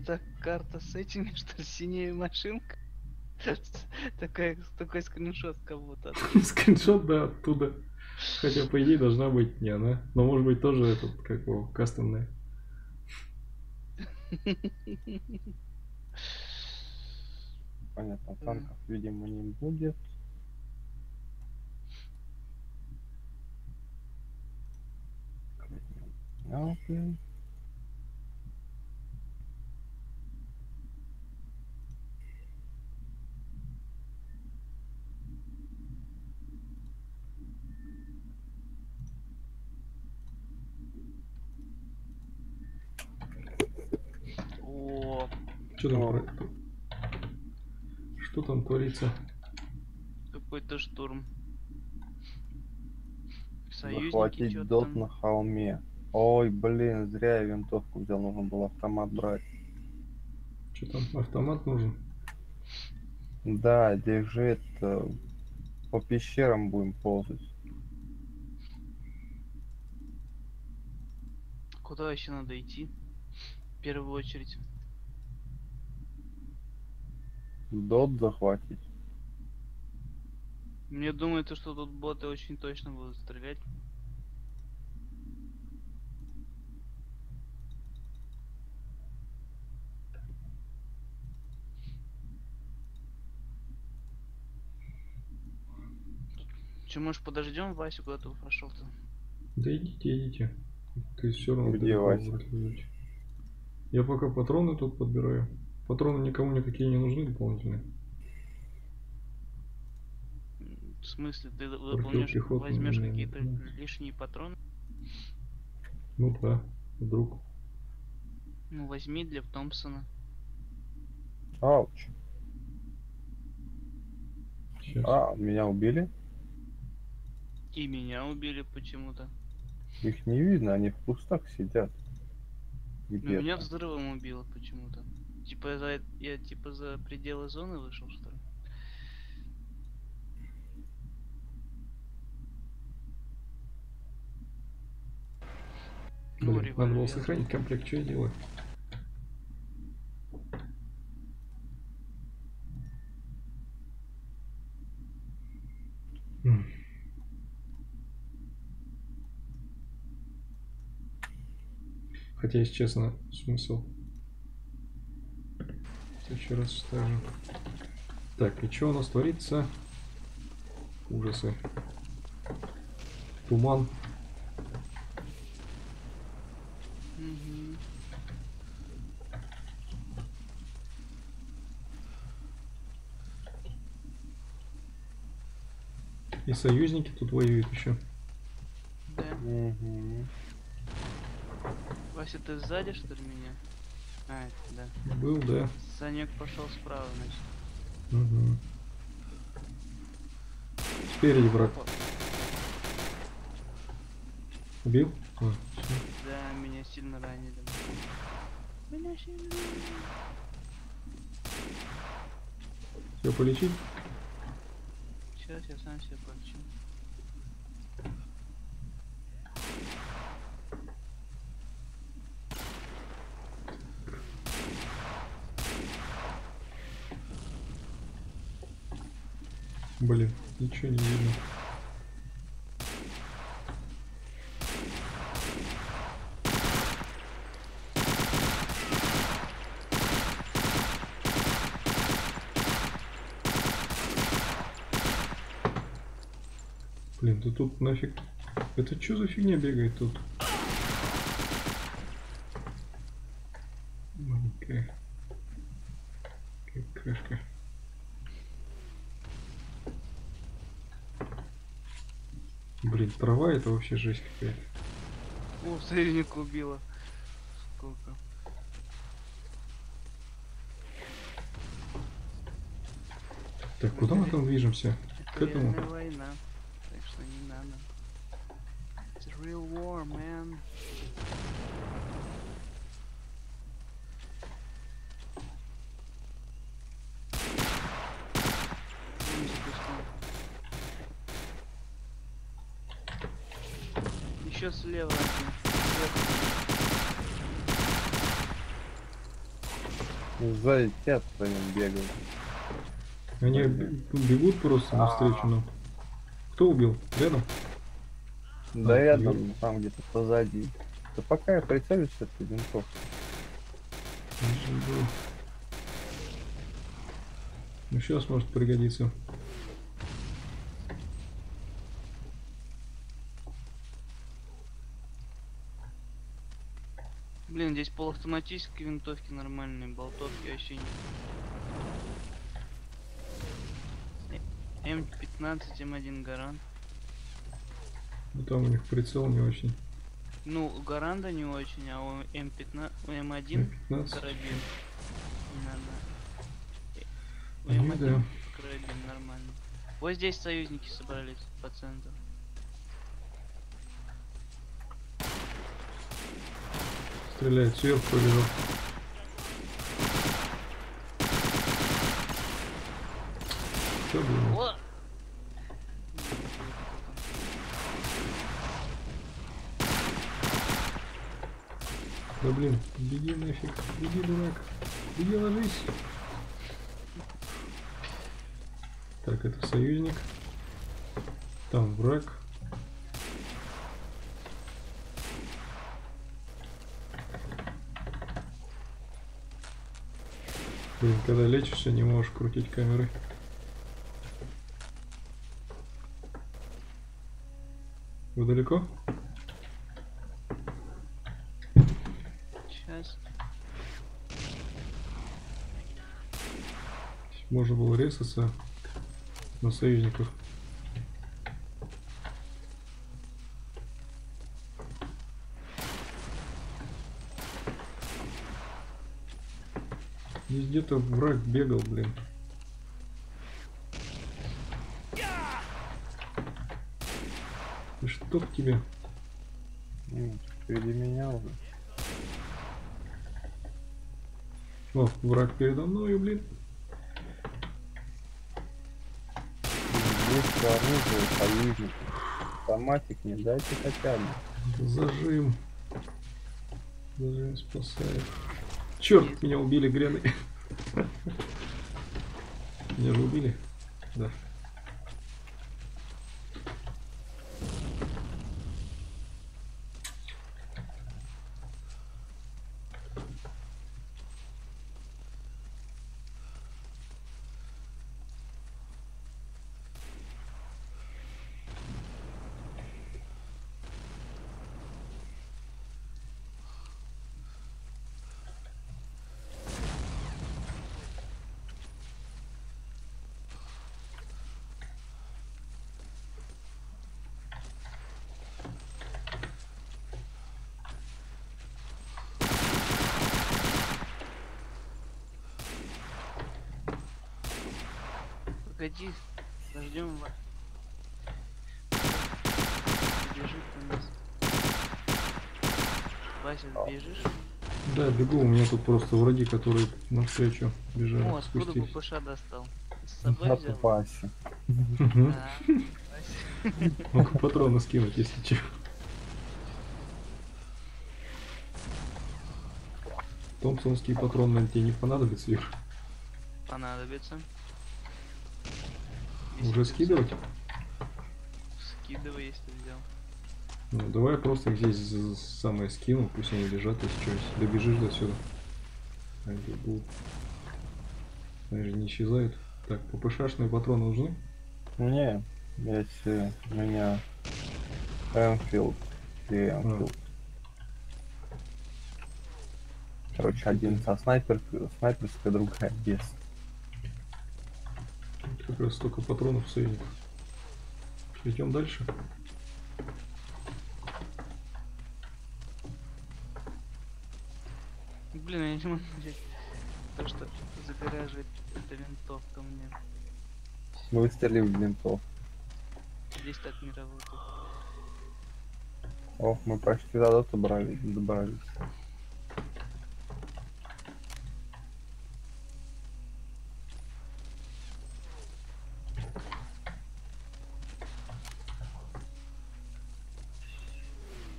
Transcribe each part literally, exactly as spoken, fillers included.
Это карта с этими, что ли, синяя машинка? Такой, такой скриншот кого-то. Скриншот, да, оттуда. Хотя, по идее, должна быть не она. Но может быть тоже этот, как его, кастомная. Понятно, танков, видимо, не будет. А, блин. О, Что там, О. про- что там творится? какой-то штурм. Союзники Захватить что-то дот там. на холме. Ой, блин, зря я винтовку взял, нужно было автомат брать. Что там, автомат нужен? Да, держи это. По пещерам будем ползать. Куда еще надо идти? В первую очередь. Дот захватить. Мне думается, что тут боты очень точно будут стрелять. Че, может, подождем Васю, куда ты пошел-то? Да идите, идите. Ты все равно Где далеко Вася? вроде лежишь. Я пока патроны тут подбираю. Патроны никому никакие не нужны дополнительные. В смысле, ты выполняешь, Противопехотные возьмешь мне какие-то нужны. лишние патроны? Ну да, вдруг. Ну, возьми для Томпсона. Ауч. Сейчас. А, меня убили? И меня убили почему-то. Их не видно, они в кустах сидят. Но меня Где-то. взрывом убило почему-то. Типа за, я типа за пределы зоны вышел, что ли? Ну, Блин, надо было револьвер. сохранить комплект, что я делаю? М. Хотя, если честно, смысл. Еще раз ставим. Так, и что у нас творится? Ужасы. Туман. Угу. И союзники тут воюют еще. Да. Угу. Вася, ты сзади, что ли, меня? А, это да. Был, да. Санек пошел справа, значит. Угу. Спереди, брат. Опа. Убил? А, всё. Да, меня сильно ранили. Меня сильно ранили. Все полечить? Сейчас я сам себя полечу. Блин, ничего не видно. Блин, да тут нафиг. Это что за фигня бегает тут? Маленькая. Какашка. Блин, трава это вообще жесть какая-то. О, союзника убила. Сколько? Так, куда мы там движемся? К Это этому? реальная война. Так что не надо. It's a real war, man. М, за кустом. Еще слева один. Сверху. Сзади тебя твоим бегал. Они Блин. б- бегут просто навстречу нам. Кто убил? Рядом? Да А, рядом, там где-то позади. Да пока я прицелюсь с этой винтовкой. Должен был. Ну сейчас может пригодиться. Блин, здесь полуавтоматические винтовки нормальные, болтовки вообще не. М пятнадцать, М один Гарант. Ну там у них прицел не очень. Ну, у Гаранда не очень, а у М пятнадцать, у М один пятнадцать. карабин. Надо. У Ну М один да. карабин нормально. Вот здесь союзники собрались по центру. Стреляет сверху побежал. Что было? О! Да блин, беги нафиг, беги, дурак, беги, ложись. Так, это союзник. Там враг. Блин, когда лечишься, не можешь крутить камеры. Вы далеко? Сейчас. Можно было резаться на союзников. Здесь где-то враг бегал, блин. Да чтоб тебе. Ну, впереди меня уже. О, враг передо мной, блин. Здесь оружие, союзник. Автоматик не дайте хотя бы. Зажим. Зажим спасает. Черт, меня убили грены. Меня же убили. Да. Погоди, подождем вас. Бежит у нас. Вася, бежишь? Да, бегу, у меня тут просто враги, которые навстречу бежали, О, откуда спустились. ППШ достал? С собой На взял? тупасе. Мгм. А, Вася. Могу патроны скинуть, если че. Томпсонские патроны на тебе не понадобятся, Ир? Понадобится. Уже ты скидывать? взял. Скидывай, если взял. Ну, давай я просто их здесь з- самое скину, пусть они лежат, если что, если добежишь до сюда. Они тут будут. Они же не исчезают. Так, ППШшные патроны нужны? Не, если у меня Энфилд и Энфилд. Короче, один со снайперкой, снайперской, другая без. Тут как раз столько патронов союзников. Идем дальше. Блин, я не могу взять то, что загораживает эта винтовка мне. Выстрели в винтов. Здесь так не работает. Ох, мы почти до добрались, добрались.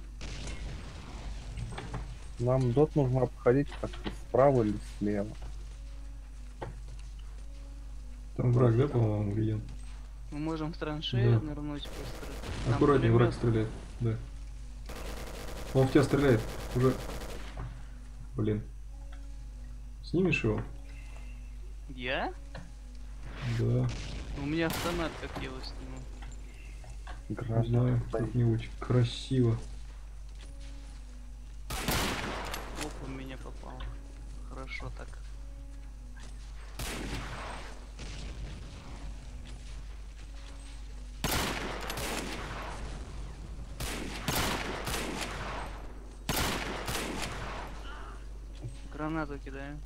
Нам дот нужно обходить как-то справа или слева. Там враг, да, по-моему, виден? Мы можем в траншею Да. нырнуть просто. Там Аккуратнее, враг пулемёт. стреляет. Да. Он в тебя стреляет. Уже. Блин. Снимешь его? Я? Да. У меня автомат, как я его сниму. Не Гранат знаю, стоит. как-нибудь красиво. Оп, у меня попал. Хорошо так. Гранату кидаю.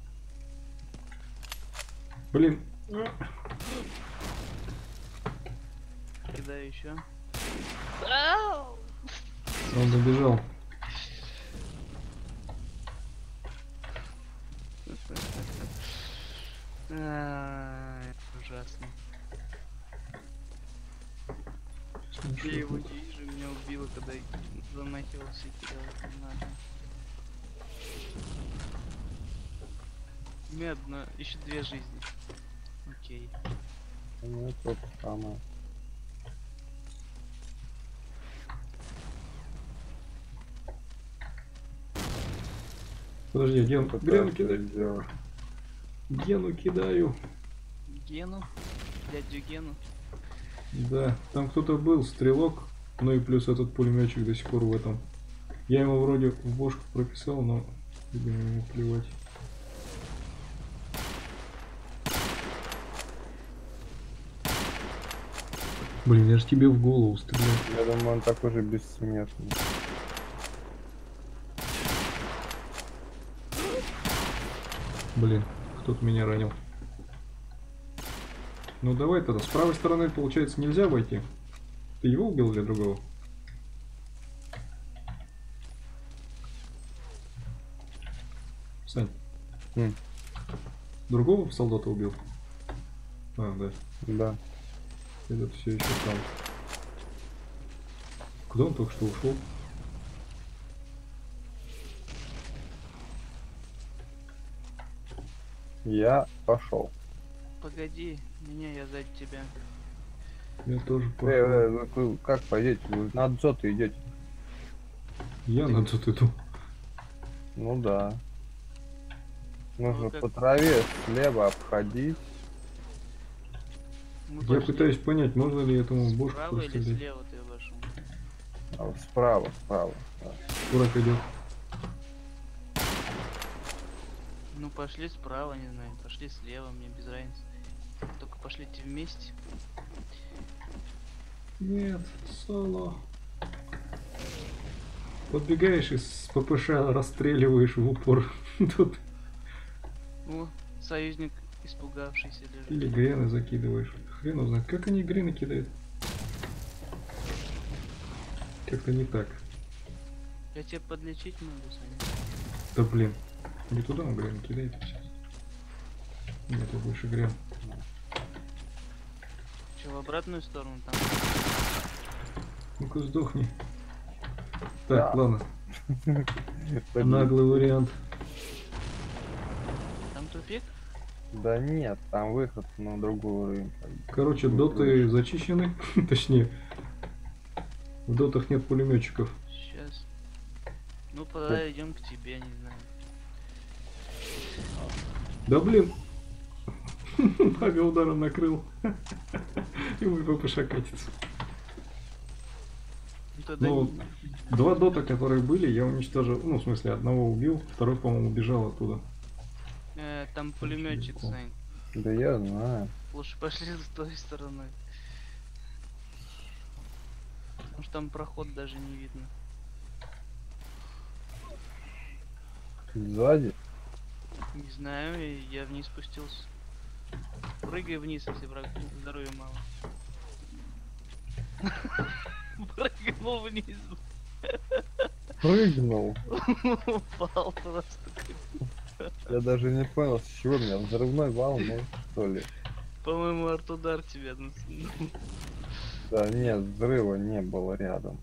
Блин. Кидаю еще. Он добежал. Ужасно. Я его вижу, меня убило, когда я замахивался и кидал гранату. Медно, еще две жизни. Окей. Ну, тут самое. Подожди, Ген, Тут Грену это кидаю. сделал. Гену кидаю. Гену? Дядю Гену? Да, там кто-то был, стрелок. Ну и плюс этот пулеметчик до сих пор в этом. Я ему вроде в бошку прописал, но, видимо, ему плевать. Блин, я ж тебе в голову стреляю. Я думаю, он такой же бессмертный. Блин, кто-то меня ранил. Ну давай тогда. С правой стороны, получается, нельзя обойти. Ты его убил или другого? Сань. М. Другого солдата убил? А, да. Да. Этот все еще там. Куда он только что ушел? Я пошел. Погоди, меня я сзади тебя. Я тоже Э, пошел. э, вы- вы как пойдете? Вы на дзот идете? Я на тут иду. Ну да. Нужно Ну, как- по траве слева обходить. Мы Я пошли пытаюсь понять, можно ли этому бошку справа или прострелять. слева ты вошел? А вот справа, справа. Да. Враг идет. Ну пошли справа, не знаю, пошли слева, мне без разницы. Только пошлите вместе. Нет, соло. Подбегаешь и с ППШ расстреливаешь в упор. Тут. О, союзник испугавшийся лежит. Или грены закидываешь. Хрен узнает. Как они грены кидают? Как-то не так. Я тебя подлечить могу, Саня. Да блин. Не туда он грены кидает сейчас. Нет, это больше грен. Че, в обратную сторону там? Ну-ка сдохни. Так, Да. ладно. Блин. Наглый вариант. Там тупик? Да нет, там выход на другой уровень. Короче, Ну, доты дальше. зачищены. Точнее, в дотах нет пулеметчиков. Сейчас. Ну, тогда идем к тебе, не знаю. Да блин. Мага ударом накрыл. И мой ППШ катится. Ну, тогда Ну, не- два дота, которые были, я уничтожил. Ну, в смысле, одного убил, второй, по-моему, убежал оттуда. Э, там пулеметчик, далеко. Сань. Да я знаю. Лучше пошли с той стороны. Потому что там проход даже не видно. Сзади. Не знаю, и я вниз спустился. Прыгай вниз, если враг здоровья мало. Прыгнул вниз. Прыгнул. Упал просто. Я даже не понял, с чего меня взрывной волной, что ли. По-моему, артудар тебя. ну, Да нет, взрыва не было рядом.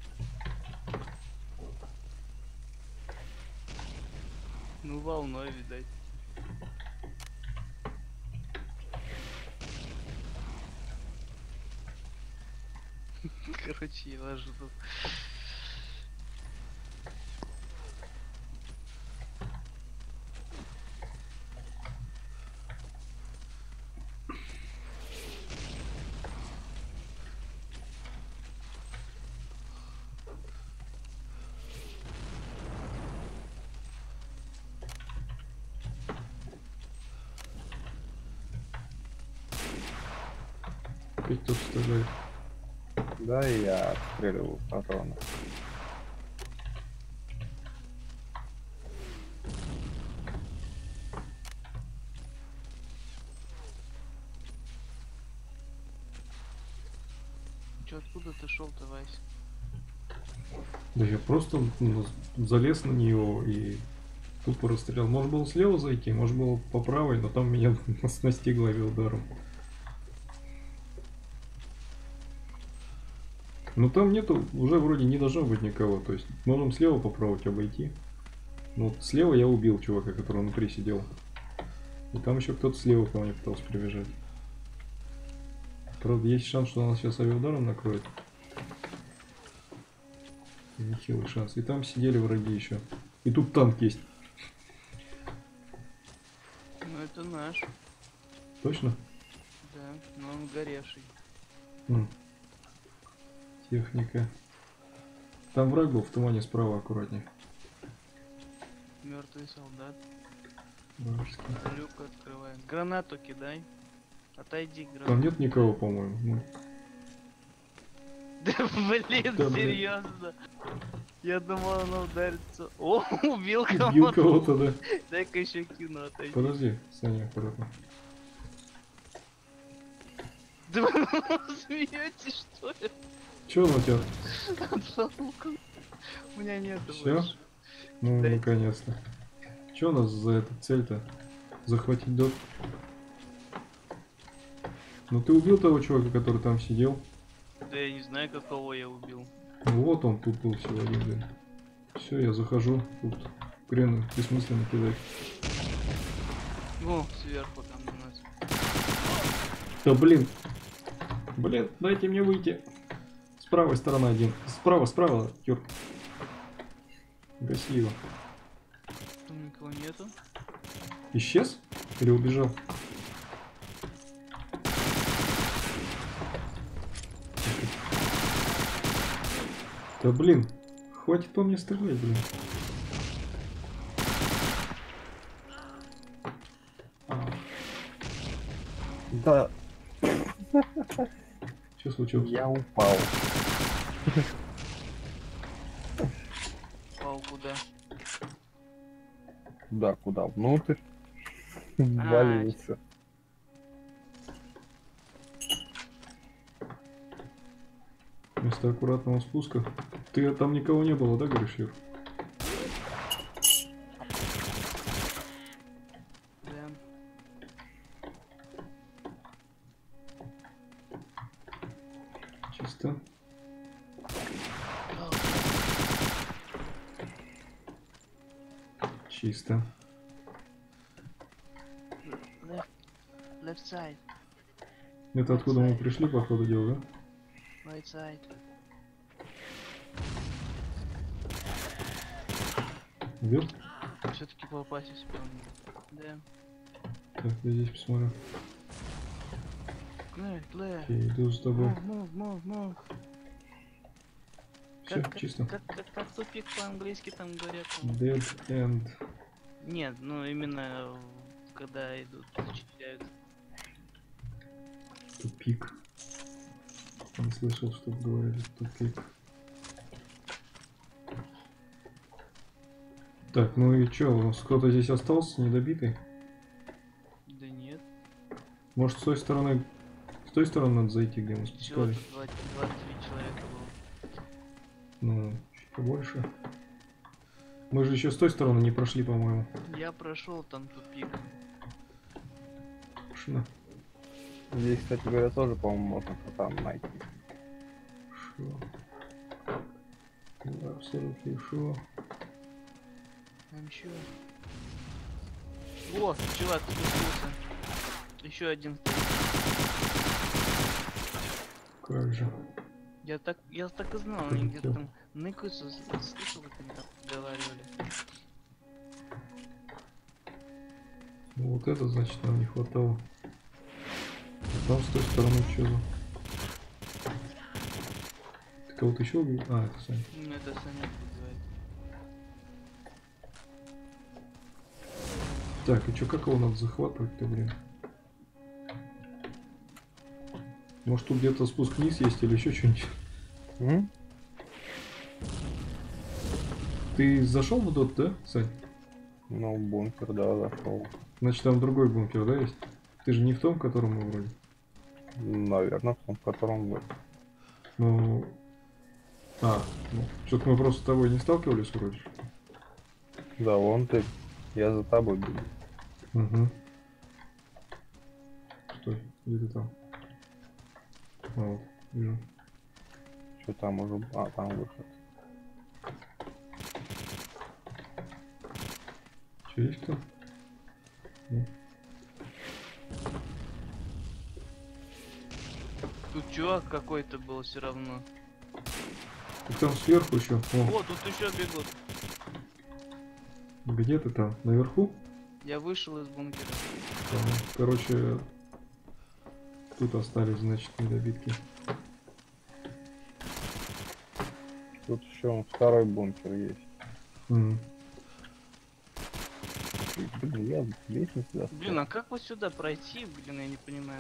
Ну, волной, видать. Короче, я вас жду. Опять тут стреляет. Да, и я отстреливаю патроны. Чё, откуда ты шел-то, Вась? Да я просто ну, залез на нее и тупо расстрелял. Может было слева зайти, может было по правой, но там меня настигло ударом. Ну там нету, уже вроде не должно быть никого. То есть можем слева попробовать обойти. Ну вот слева я убил чувака, который внутри сидел. И там еще кто-то слева ко мне пытался прибежать. Правда, есть шанс, что она сейчас авиаударом накроет. Нехилый шанс. И там сидели враги еще. И тут танк есть. Ну это наш. Точно? Да, но он горевший. М. Техника. Там враг был в тумане справа, аккуратнее. Мертвый солдат. Вражеский. Люк открываем. Гранату кидай. Отойди, гранату. Там нет никого, по-моему. Ну, Да блин, Да, блин. серьезно. Я думал, она ударится. О, убил убил кого-то. кого-то, да. Дай-ка еще кину, отойди. Подожди, Саня, аккуратно. Да вы смеетесь, что ли? Че он у тебя? У меня нету Всё? больше. Ну, Дайте. наконец-то. Че у нас за эта цель-то? Захватить дот? Ну ты убил того чувака, который там сидел. Да я не знаю, какого я убил. Ну вот он тут был всего один, блин. Все, я захожу. Тут крены бессмысленно кидать. О, сверху там у нас. Да блин. Блин, дайте мне выйти. С правой стороны один. Справа, справа, Юр. Гаси его. Там никого нету. Исчез? Или убежал? Да блин. Хватит по мне стрелять, блин. Да, Что случилось? я упал. Пал куда? Куда, куда? Внутрь. Валился. Вместо аккуратного спуска. Ты там никого не было, да, говоришь, Юр? Да. Чисто. Чисто. Left, left side, Это откуда мы пришли, по ходу дела, да? right side. Убил? Все-таки попасть успел. Да. Так, я здесь посмотрю. Clear, clear. Окей, иду за тобой. Move, move, move, move. Все, Как, чисто. как, как, как тупик по-английски там говорят? там? Dead end. Нет, ну именно э, когда идут, зачищают. Тупик. Не слышал, что говорили тупик. Так, ну и чё, у нас кто-то здесь остался недобитый? Да нет. Может, с той стороны... С той стороны надо зайти, где мы Всего спускались? тут двадцать три человека было. Ну, чуть побольше. Мы же еще с той стороны не прошли, по-моему. Я прошел там тупик. Шина. Здесь, кстати говоря, тоже, по-моему, можно там найти. Шо. Да, абсолютно шо. Там чё? О, чувак, спустился. Еще один стоит. Как же. Я так, я так и знал, они где-то Прилетел. там ныкаются, с- слышал, как они там разговаривали. Ну вот это, значит, нам не хватало. А там с той стороны что за... Ты кого-то еще убил? А, это Саня. Ну, это Санек вызывает. Так, и что, как его надо захватывать-то, блин? Может тут где-то спуск вниз есть или еще что-нибудь? М? Ты зашел в тот, да, Сань? Ну, бункер, да, зашел. Значит, там другой бункер, да, есть? Ты же не в том, в котором мы вроде. Наверное, в том, в котором вы. Ну... А, ну, что-то мы просто с тобой не сталкивались вроде. Да, вон ты. Я за тобой бегу. Угу. Стой, где ты там? А, вот, вижу. Что там уже? А, там выход. Че, есть кто? Нет. Тут чувак какой-то был все равно. Так там сверху еще. О, О, тут еще бегут. где ты там? Наверху? Я вышел из бункера. Там, короче, тут остались, значит, недобитки. Тут еще второй бункер есть. Мгм. Блин, я лестницу достал. Блин, а как вот сюда пройти? Блин, я не понимаю.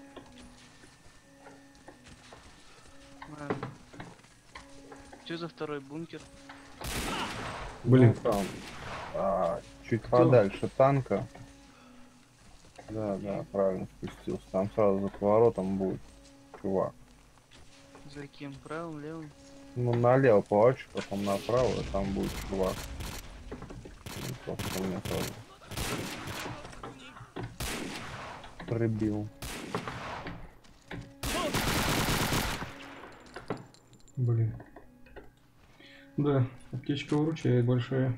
Ладно. Что за второй бункер? Блин, Ну, там. А, чуть Кто? подальше танка. Да, да, правильно спустился. Там сразу за поворотом будет чувак. За кем? Правым, левым? Ну, налево поворачивай, потом направо, и там будет чувак. Ну, просто меня сразу прибил. блин. Да, аптечка выручает большая.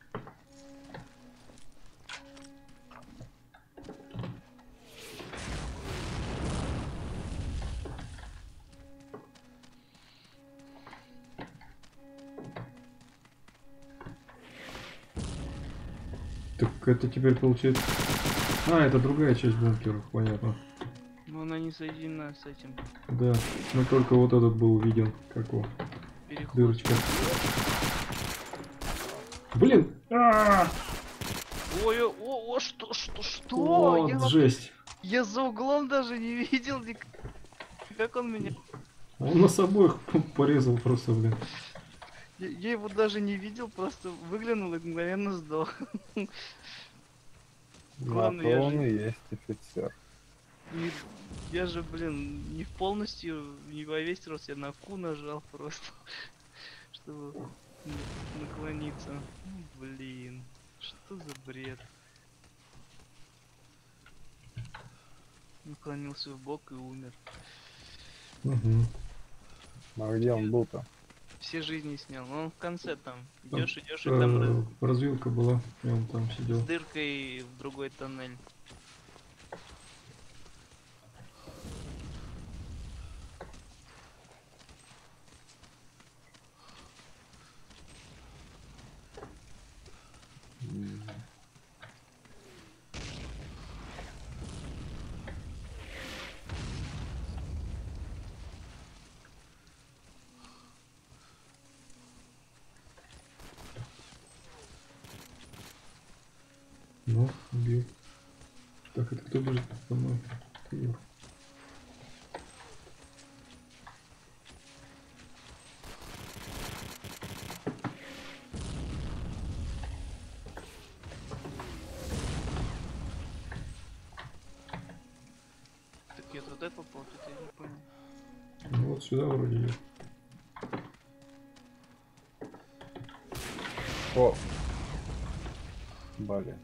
Так это теперь получается... А, это другая часть бункера, понятно. Но она не соединена с этим. Да, но только вот этот был виден, как его, Переход. дырочка. Блин! А! Ой, о, о, о, что, что, что? Вот Я, жесть. я за углом даже не видел, ник- как он меня... Он нас обоих порезал просто, блин. Я, я его даже не видел, просто выглянул и мгновенно сдох. На Главное, то я он же, и есть офицер. не, я же, блин, не в полностью, не во весь рост, я на Q нажал просто, чтобы н- наклониться. Ну, блин, что за бред? Наклонился в бок и умер. Угу. А где он был-то? Все жизни снял. Но он в конце там. Там, Идешь, идешь, и там раз- Э, развилка была, и он там с сидел. дыркой в другой тоннель. М. Ну, убил. Так, это кто бежит по мной? Юр. Так я туда попал, тут я не понял. Ну вот сюда вроде идет. О! Блин.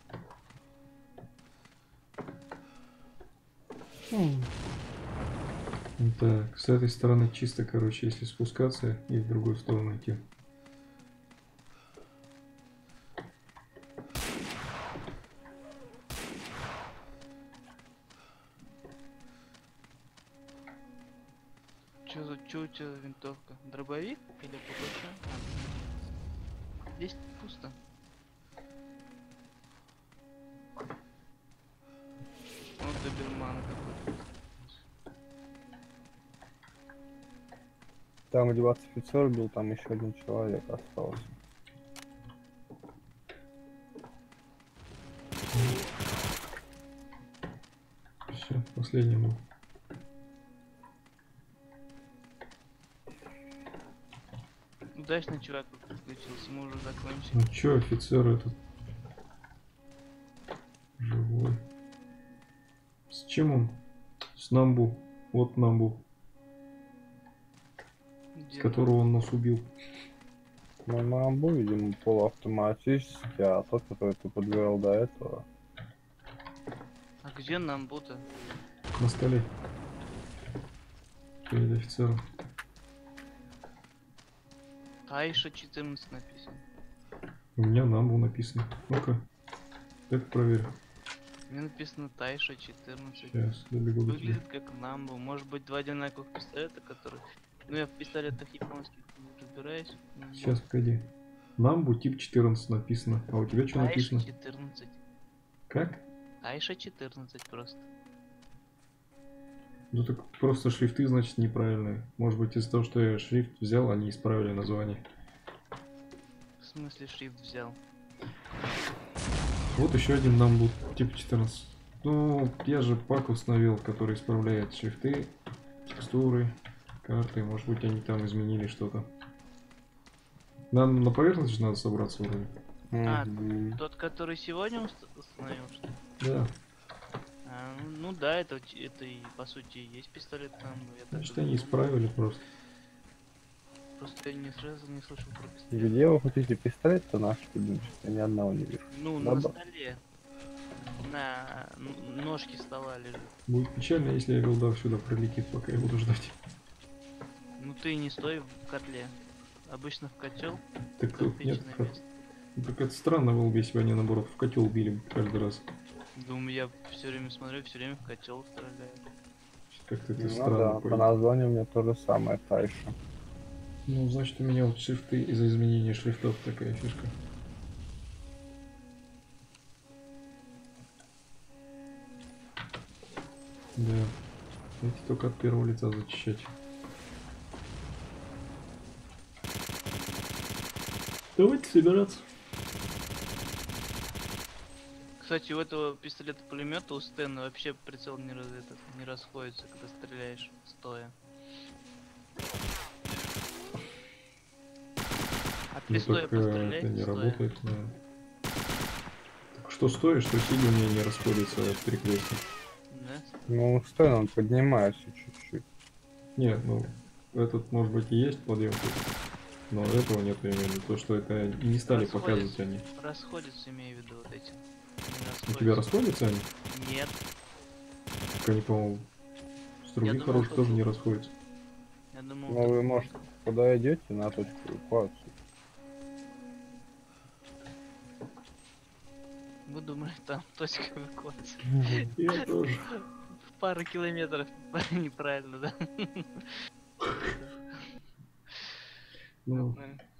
Так, с этой стороны чисто, короче, если спускаться и в другую сторону идти. Че, Чё за чё у тебя винтовка? Дробовик или ППШ? А, здесь пусто. Вот доберман какой-то. Там, где вас офицер был, там еще один человек остался. Все, последний был. Удачно чувак подключился, мы уже закончили. Ну чё, офицер этот живой. С чем он? С Намбу. Вот Намбу, с Где которого он нас убил. Ну, Мамбу, видимо, полуавтоматический, а тот, который ты подбирал до этого. нам? А где нам бута? На столе. Перед офицером. Тайша четырнадцать написано. У меня Намбу написано. Ну-ка. Это проверь. Мне написано Тайша четырнадцать. Сейчас добегу до тебя. Выглядит как Намбу. Может быть два одинаковых пистолета, которые... Ну я в пистолетах японских не разбираюсь. но- Сейчас, погоди. Намбу тип четырнадцать написано. А у тебя что Тайша написано? четырнадцать. Как? Тайша четырнадцать просто. Ну так просто шрифты, значит, неправильные. Может быть, из-за того, что я шрифт взял, они исправили название. В смысле шрифт взял? Вот еще один Намбу тип четырнадцать. Ну, я же пак установил, который исправляет шрифты, текстуры, карты. Может быть, они там изменили что-то. Нам на поверхность же надо собраться вроде. А, Мгм. Тот, который сегодня уст- установил, что ли? Да. А, ну, ну да, это, ч- это и по сути и есть пистолет там. Я так Значит, и они думал. исправили просто. Просто я не сразу не слышал про пистолет. Где вы хотите пистолет-то наш любимчик? Я ни одного не вижу. Ну, Да на ба- столе. На н- ножке стола лежит. Будет печально, если я Вилдав сюда пролетит, пока я буду ждать. Ну ты не стой в котле. Обычно в котел. Так тут нет. Отличное как- место. Так это странно было бы, если бы они наоборот в котел били каждый раз. Думаю, я все время смотрю, все время в котел стреляю. Как-то это Ну странно. да, по пойдет. названию у меня то же самое, Тайша. Ну, значит, у меня вот шрифты из-за изменения шрифтов такая фишка. Да. Эти только от первого лица зачищать. Давайте собираться. Кстати, у этого пистолета-пулемета у Стэна вообще прицел не, раз- этот, не расходится, когда стреляешь стоя. А ты Ну стоя так э, постреляй, это не стоя. работает. Да. Так что стоишь, что сидя у меня не расходится в перекрестке. Да? Ну, стой, он поднимается чуть-чуть. Нет, ну этот может быть и есть подъем, но этого нет именно. То, что это не стали Расходится. показывать они. Расходится, имею в виду, вот эти. У тебя расходятся они? Нет. Так они, по-моему, с других думал, хороших что тоже тут- не расходятся. Я думал, Ну, тут- вы, может, подойдете на точку эвакуации? Вы думали, там точка эвакуации. Я тоже. В пару километров неправильно, да? Ну, Нормально.